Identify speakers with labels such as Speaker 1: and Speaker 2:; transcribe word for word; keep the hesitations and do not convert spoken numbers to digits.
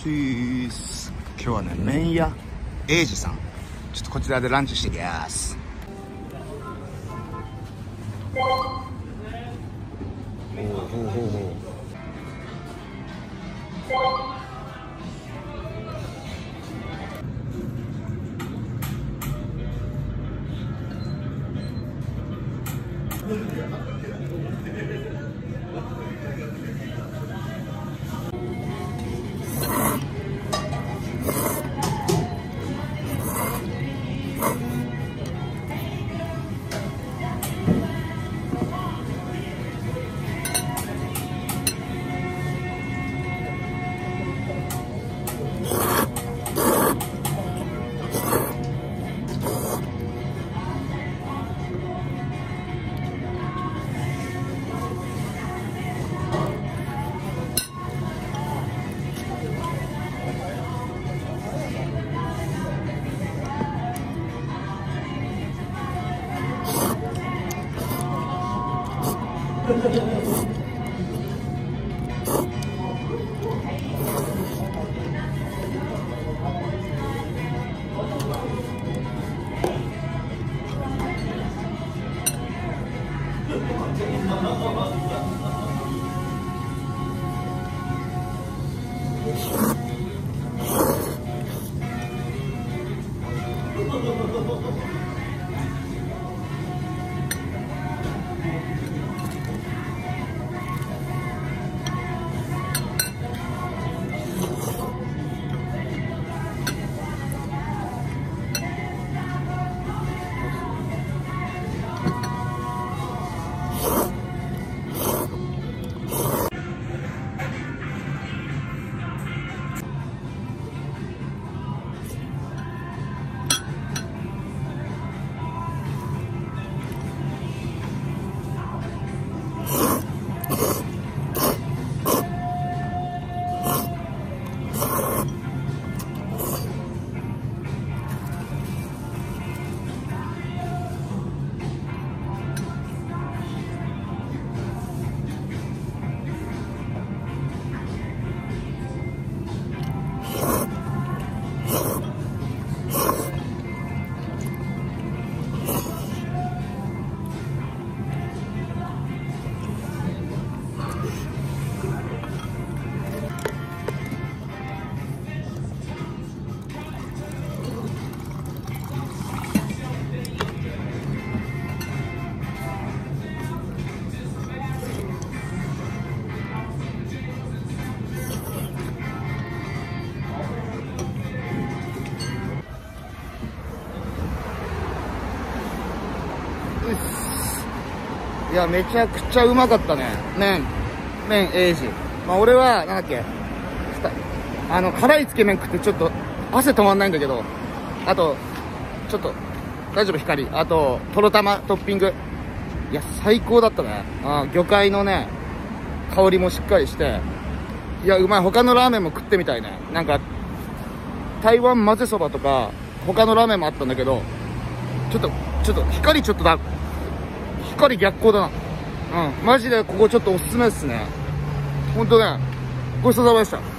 Speaker 1: シース。今日はね、麺屋英二さん、ちょっとこちらでランチしてきます。ほうほうほうほう。いや、めちゃくちゃうまかったね。麺、麺英二。まあ俺は、なんだっけ、あの、辛いつけ麺食ってちょっと汗止まんないんだけど、あと、ちょっと、大丈夫光。あと、とろ玉トッピング。いや、最高だったね。あ、魚介のね、香りもしっかりして、いや、うまい。他のラーメンも食ってみたいね。なんか、台湾混ぜそばとか、他のラーメンもあったんだけど、ちょっと、ちょっと、光ちょっとだ、光逆光だな。うん。マジでここちょっとおすすめですね。ほんとね、ごちそうさまでした。